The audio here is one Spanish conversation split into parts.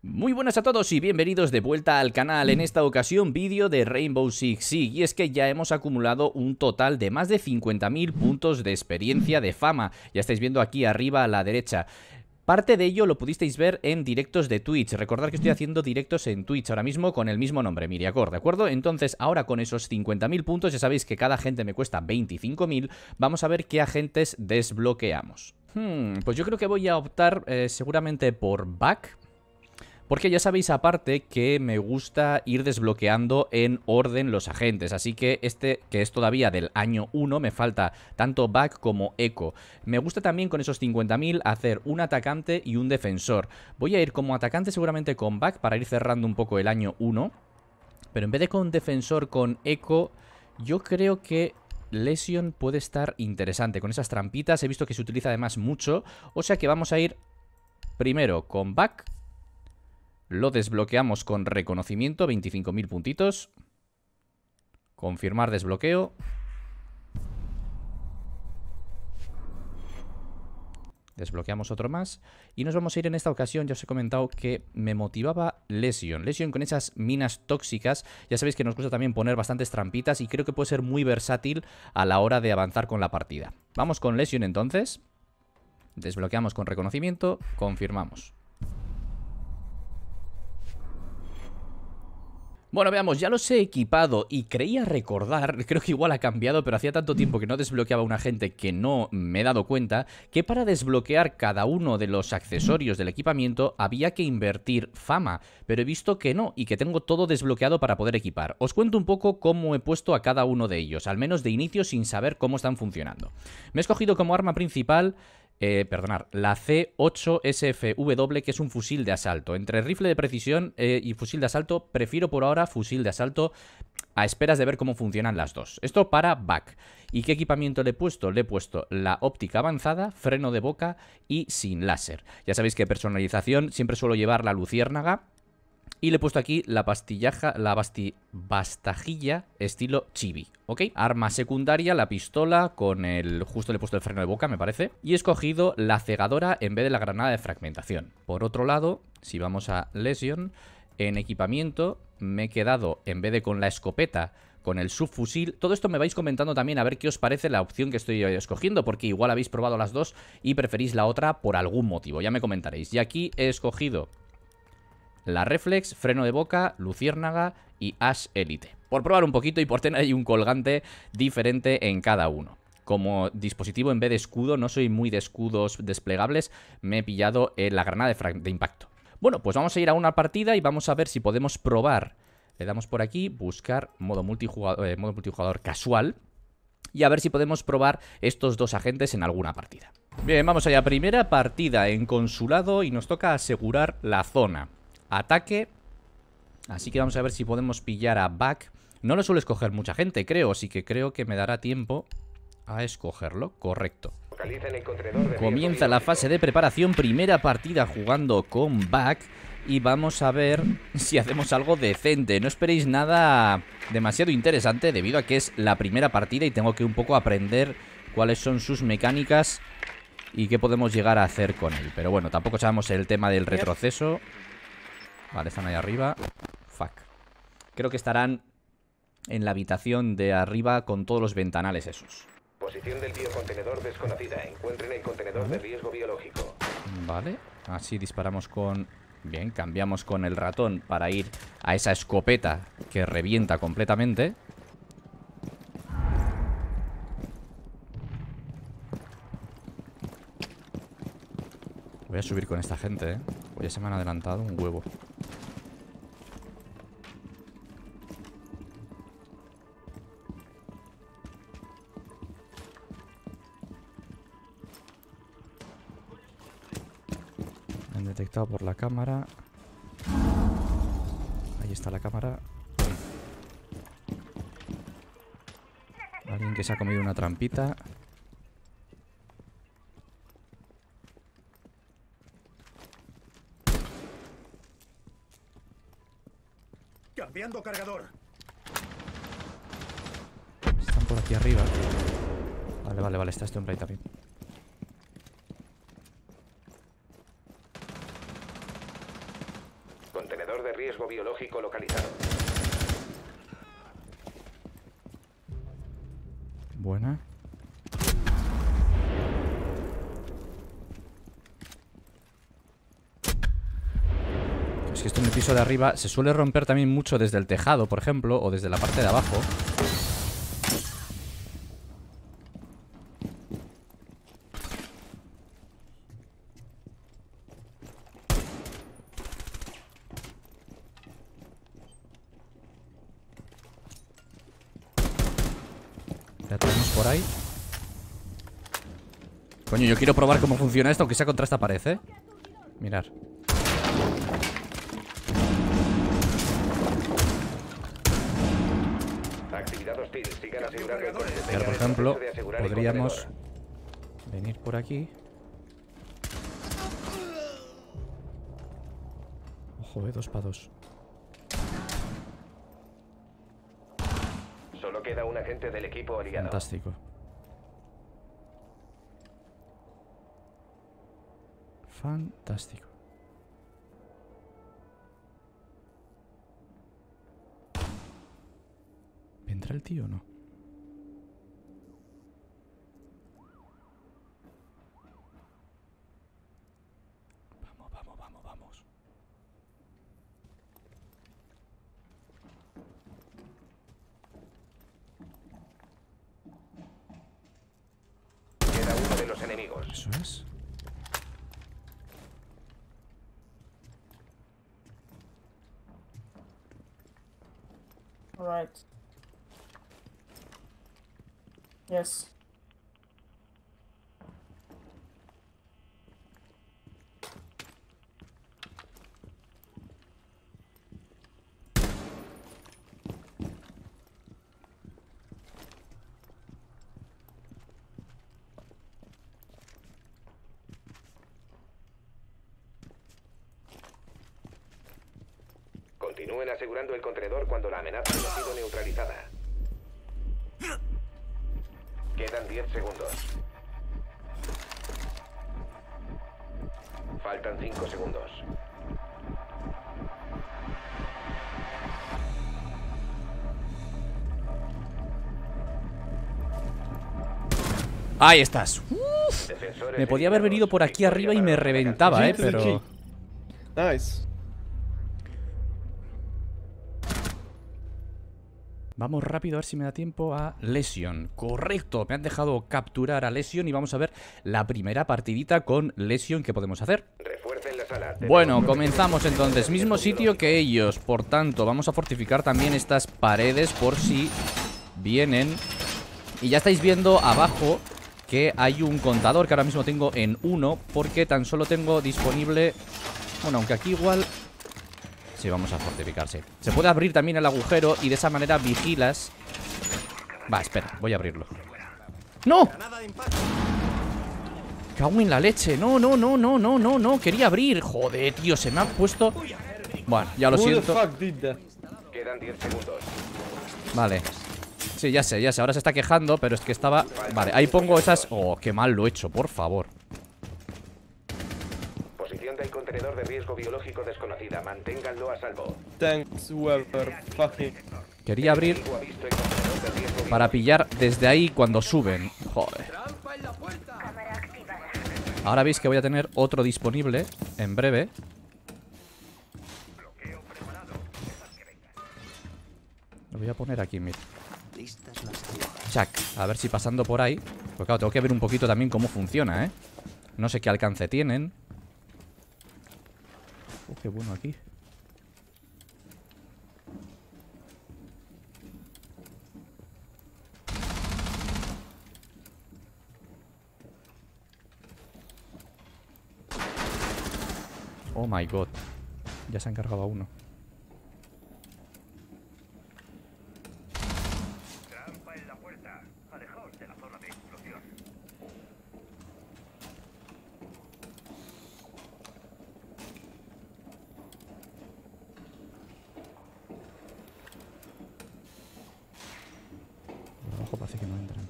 Muy buenas a todos y bienvenidos de vuelta al canal. En esta ocasión vídeo de Rainbow Six Siege. Y es que ya hemos acumulado un total de más de 50.000 puntos de experiencia de fama. Ya estáis viendo aquí arriba a la derecha. Parte de ello lo pudisteis ver en directos de Twitch. Recordad que estoy haciendo directos en Twitch ahora mismo con el mismo nombre, Miriacor, ¿de acuerdo? Entonces ahora con esos 50.000 puntos, ya sabéis que cada agente me cuesta 25.000. Vamos a ver qué agentes desbloqueamos. Pues yo creo que voy a optar seguramente por Back. Porque ya sabéis aparte que me gusta ir desbloqueando en orden los agentes. Así que este, que es todavía del año 1, me falta tanto Back como Echo. Me gusta también con esos 50.000 hacer un atacante y un defensor. Voy a ir como atacante seguramente con Back para ir cerrando un poco el año 1. Pero en vez de con defensor con Echo, yo creo que Lesion puede estar interesante. Con esas trampitas he visto que se utiliza además mucho. O sea que vamos a ir primero con Back. Lo desbloqueamos con reconocimiento, 25.000 puntitos. Confirmar desbloqueo. Desbloqueamos otro más. Y nos vamos a ir en esta ocasión, ya os he comentado que me motivaba Lesion. Lesion con esas minas tóxicas. Ya sabéis que nos gusta también poner bastantes trampitas y creo que puede ser muy versátil a la hora de avanzar con la partida. Vamos con Lesion entonces. Desbloqueamos con reconocimiento, confirmamos. Bueno, veamos, ya los he equipado y creía recordar, creo que igual ha cambiado, pero hacía tanto tiempo que no desbloqueaba un agente que no me he dado cuenta, que para desbloquear cada uno de los accesorios del equipamiento había que invertir fama, pero he visto que no y que tengo todo desbloqueado para poder equipar. Os cuento un poco cómo he puesto a cada uno de ellos, al menos de inicio sin saber cómo están funcionando. Me he escogido como arma principal... la C8SFW, que es un fusil de asalto. Entre rifle de precisión y fusil de asalto, prefiero por ahora fusil de asalto a esperas de ver cómo funcionan las dos. Esto para Back. ¿Y qué equipamiento le he puesto? Le he puesto la óptica avanzada, freno de boca y sin láser. Ya sabéis que personalización siempre suelo llevar la luciérnaga. Y le he puesto aquí la bastajilla estilo chibi, ¿ok? Arma secundaria, la pistola con el... Justo le he puesto el freno de boca, me parece. Y he escogido la cegadora en vez de la granada de fragmentación. Por otro lado, si vamos a Lesion, en equipamiento me he quedado, en vez de con la escopeta, con el subfusil. Todo esto me vais comentando también a ver qué os parece la opción que estoy escogiendo, porque igual habéis probado las dos y preferís la otra por algún motivo. Ya me comentaréis. Y aquí he escogido... la Reflex, freno de boca, luciérnaga y Ash Elite. Por probar un poquito y por tener ahí un colgante diferente en cada uno. Como dispositivo en vez de escudo, no soy muy de escudos desplegables, me he pillado la granada de impacto. Bueno, pues vamos a ir a una partida y vamos a ver si podemos probar. Le damos por aquí, buscar modo multijugador casual. Y a ver si podemos probar estos dos agentes en alguna partida. Bien, vamos allá. Primera partida en consulado y nos toca asegurar la zona. Ataque. Así que vamos a ver si podemos pillar a Back. No lo suele escoger mucha gente, creo. Así que creo que me dará tiempo a escogerlo. Correcto. Comienza la fase de preparación. Primera partida jugando con Back. Y vamos a ver si hacemos algo decente. No esperéis nada demasiado interesante, debido a que es la primera partida y tengo que un poco aprender cuáles son sus mecánicas y qué podemos llegar a hacer con él. Pero bueno, tampoco sabemos el tema del retroceso. Vale, están ahí arriba. Fuck. Creo que estarán en la habitación de arriba con todos los ventanales esos. Posición del biocontenedor desconocida. Encuentren el contenedor de riesgo biológico. Vale, así disparamos con... Bien, cambiamos con el ratón para ir a esa escopeta que revienta completamente. Voy a subir con esta gente, ¿eh? Pues ya se me han adelantado un huevo. Me han detectado por la cámara. Ahí está la cámara. Alguien que se ha comido una trampita. Cambiando cargador. Están por aquí arriba. Vale, está este hombre ahí también. Contenedor de riesgo biológico localizado. Buena. Es que esto en el piso de arriba se suele romper también mucho desde el tejado, por ejemplo, o desde la parte de abajo. Ya tenemos por ahí. Coño, yo quiero probar cómo funciona esto, aunque sea contra esta pared, ¿eh? Mirar. Actividad hostil. Sigan asegurando que Pero, tengan por el ejemplo, proceso de asegurar el podríamos contenedor. venir por aquí. Ojo, 2 para 2. Solo queda un agente del equipo aliado. Fantástico. Fantástico. ¿Vendrá el tío o no? Vamos, vamos, vamos, vamos. Queda uno de los enemigos. Eso es. All right. Yes. Continúen asegurando el contenedor cuando la amenaza haya sido neutralizada. Quedan 10 segundos. Faltan 5 segundos. Ahí estás. Defensores Me podía haber venido por aquí arriba y me reventaba, pero... Nice. Vamos rápido a ver si me da tiempo a Lesion. Correcto, me han dejado capturar a Lesion y vamos a ver la primera partidita con Lesion que podemos hacer. Refuercen la sala. Bueno, comenzamos entonces. Mismo sitio que ellos, por tanto, vamos a fortificar también estas paredes por si vienen. Y ya estáis viendo abajo que hay un contador que ahora mismo tengo en 1 porque tan solo tengo disponible... Bueno, aunque aquí igual... Sí, vamos a fortificarse. Se puede abrir también el agujero y de esa manera vigilas. Va, espera, voy a abrirlo. ¡No! Cago en la leche. No, no, no, no, no, no, no. Quería abrir. Joder, tío, se me ha puesto... Bueno, ya lo Who the siento. fuck did that? Quedan 10 segundos. Vale. Sí, ya sé, ya sé. Ahora se está quejando, pero es que estaba... Vale, ahí pongo esas... Oh, qué mal lo he hecho, por favor. Posición del contenedor de riesgo biológico desconocida. Manténganlo a salvo. Thanks, whoever. Fucking. Quería abrir Equipo ha visto el contenedor de riesgo para pillar desde ahí cuando suben. Joder. Ahora veis que voy a tener otro disponible en breve. Lo voy a poner aquí, mira. Chac, a ver si pasando por ahí. Pues claro, tengo que ver un poquito también cómo funciona, ¿eh? No sé qué alcance tienen. Qué bueno aquí. Oh my god. Ya se ha encargado a uno. Trampa en la puerta. Alejaos de la zona de explosión. Por abajo parece que no entran.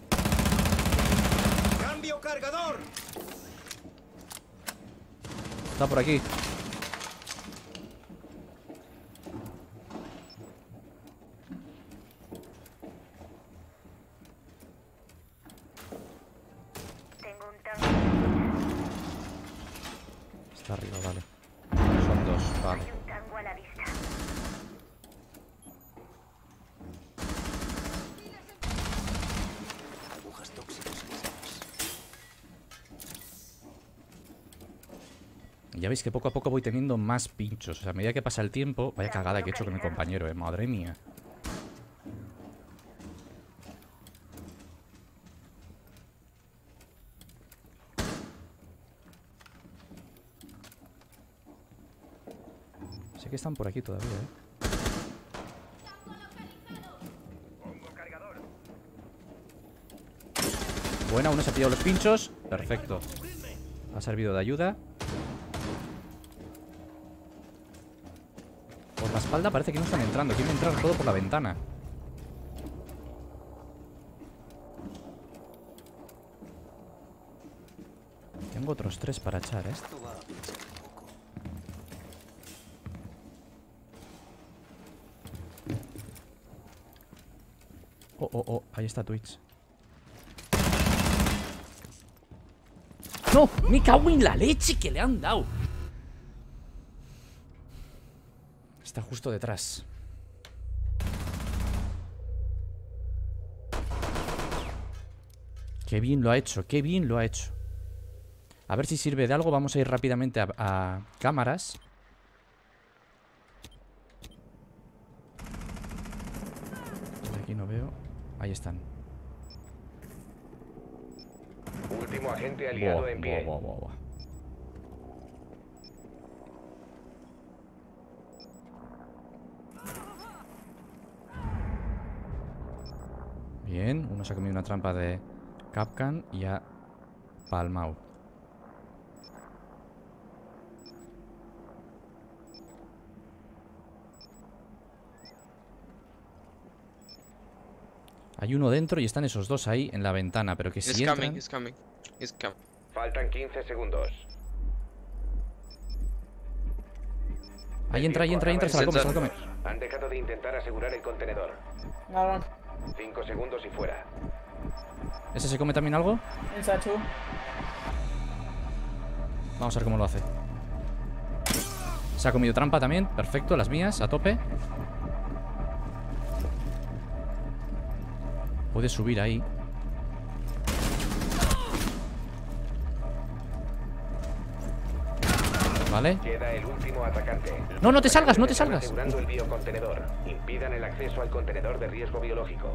¡Cambio cargador! Está por aquí. Está arriba, vale. Son dos, vale. Ya veis que poco a poco voy teniendo más pinchos. O sea, a medida que pasa el tiempo... Vaya cagada que he hecho con mi compañero, madre mía. Sé que están por aquí todavía, Buena, uno se ha pillado los pinchos. Perfecto. Ha servido de ayuda. Por la espalda parece que no están entrando. Quieren entrar todo por la ventana. Tengo otros 3 para echar, Oh, ahí está Twitch. ¡No! ¡Me cago en la leche que le han dado! Está justo detrás. Qué bien lo ha hecho, qué bien lo ha hecho. A ver si sirve de algo. Vamos a ir rápidamente a cámaras. Aquí no veo. Ahí están. Último agente aliado en pie. Bien, uno se ha comido una trampa de Kapkan y ha palmado. Hay uno dentro y están esos dos ahí en la ventana, pero que si entran... It's coming. Faltan 15 segundos. Ahí entra, se la come. Han dejado de intentar asegurar el contenedor. No, 5 segundos y fuera. ¿Ese se come también algo? inside two. Vamos a ver cómo lo hace. Se ha comido trampa también, perfecto, las mías, a tope. Puede subir ahí. Vale. Queda el último atacante. No, no te salgas, no te salgas. Asegurando el biocontenedor. Impidan el acceso al contenedor de riesgo biológico.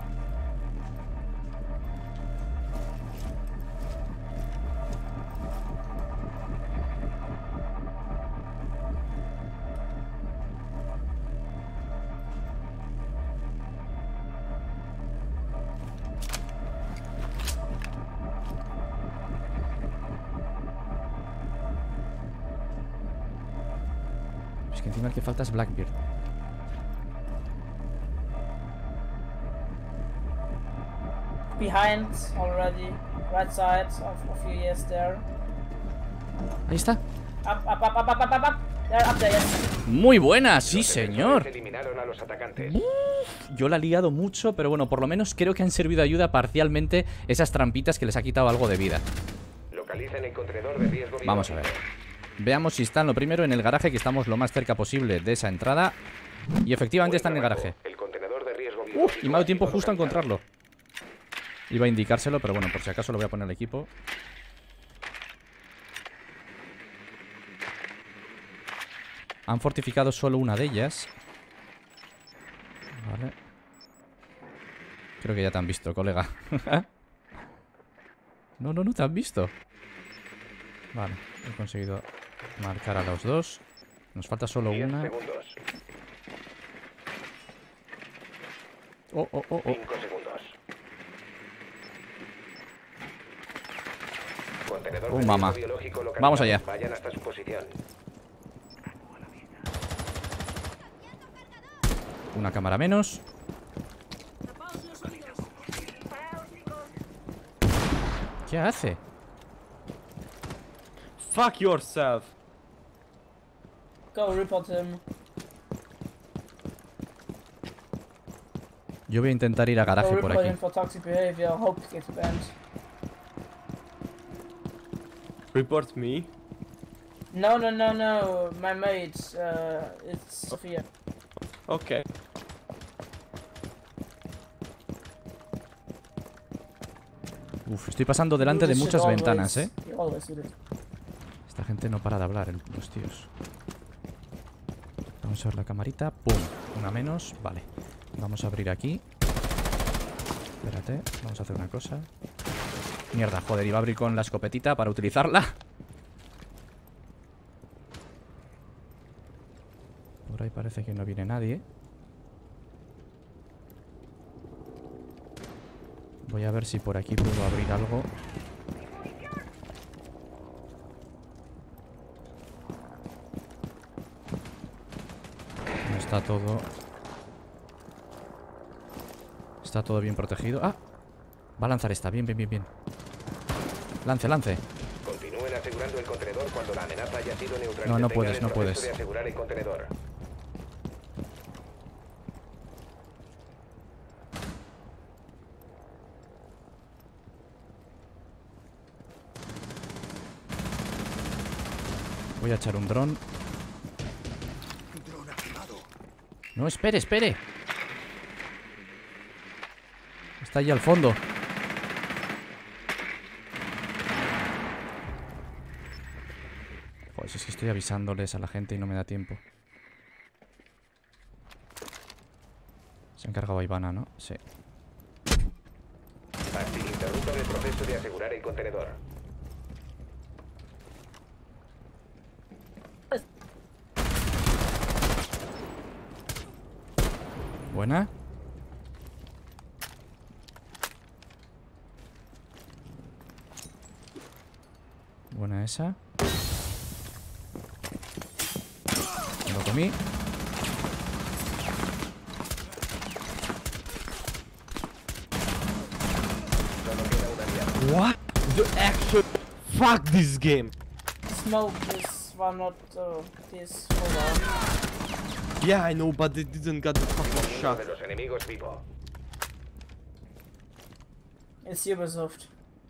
Es que encima el que falta es Blackbeard. Behind already. Right side of you, yes, there. Ahí está. Up. They're up there, yes. Muy buena, sí Los señor. defensores eliminaron a los atacantes. Yo la he liado mucho, pero bueno, por lo menos creo que han servido de ayuda parcialmente esas trampitas que les ha quitado algo de vida. Localicen el contenedor de riesgo biológico. Vamos a ver. Veamos si están lo primero en el garaje, que estamos lo más cerca posible de esa entrada. Y efectivamente están en el garaje. El contenedor de riesgo biológico. Y me ha dado tiempo ha sido justo a localizado. encontrarlo. Iba a indicárselo, pero bueno, por si acaso lo voy a poner al equipo. Han fortificado solo una de ellas. Vale. Creo que ya te han visto, colega. No te han visto. Vale, he conseguido marcar a los dos. Nos falta solo 10 una. segundos. Oh. 5 segundos. Contenedor de Mamá. riesgo biológico localizado. Vamos allá. Vayan hasta su posición. Una cámara menos. ¿Qué hace? Fuck yourself. Go report him. Yo voy a intentar ir a Go garaje por report aquí. him for toxic behavior. Hope to get banned. Report me. No. My mate. It's Sophia. Okay. Uf, estoy pasando delante Do de this shit muchas always. ventanas, ¿eh? You always do this. Esta gente no para de hablar, los tíos. Vamos a ver la camarita. ¡Pum! Una menos. Vale. Vamos a abrir aquí. Espérate. Vamos a hacer una cosa. Mierda, joder. Iba a abrir con la escopetita para utilizarla. Por ahí parece que no viene nadie. Voy a ver si por aquí puedo abrir algo. No está todo. Está todo bien protegido. ¡Ah! Va a lanzar esta. Bien. Lance. Continúen asegurando el contenedor cuando la amenaza haya sido neutralizada. No, no Detengan puedes, el no proceso puedes. de asegurar el contenedor. Voy a echar un dron. No, espere. Está ahí al fondo. Joder, si es que estoy avisándoles a la gente y no me da tiempo. Se ha encargado a Ivana, ¿no? Sí. Así interrumpan el proceso de asegurar el contenedor. Buena. Buena esa. Me lo comí. What the actual? Fuck this game. Smoke this one, not this. Hold on. Yeah, I know, but it didn't get the fucking Uno shot. de los enemigos vivo. It's Ubisoft.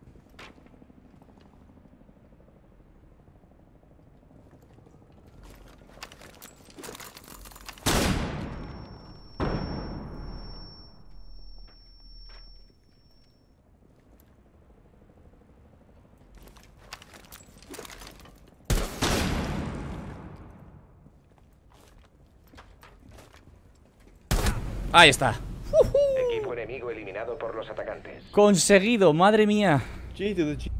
Ahí está. Equipo enemigo eliminado por los atacantes. Conseguido, madre mía. G to the G.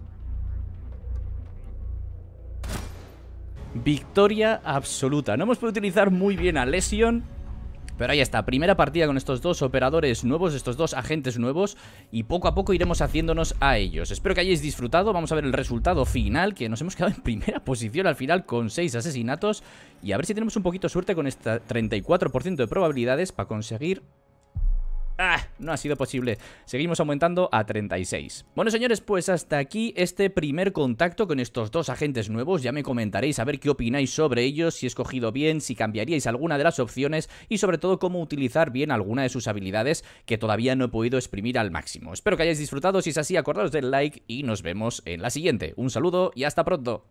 Victoria absoluta. No hemos podido utilizar muy bien a Lesion, pero ahí está, primera partida con estos dos operadores nuevos, estos dos agentes nuevos, y poco a poco iremos haciéndonos a ellos. Espero que hayáis disfrutado. Vamos a ver el resultado final, que nos hemos quedado en primera posición al final con 6 asesinatos, y a ver si tenemos un poquito de suerte con esta 34% de probabilidades para conseguir... ¡Ah! No ha sido posible. Seguimos aumentando a 36. Bueno, señores, pues hasta aquí este primer contacto con estos dos agentes nuevos. Ya me comentaréis a ver qué opináis sobre ellos, si he escogido bien, si cambiaríais alguna de las opciones y sobre todo cómo utilizar bien alguna de sus habilidades que todavía no he podido exprimir al máximo. Espero que hayáis disfrutado. Si es así, acordaos del like y nos vemos en la siguiente. Un saludo y hasta pronto.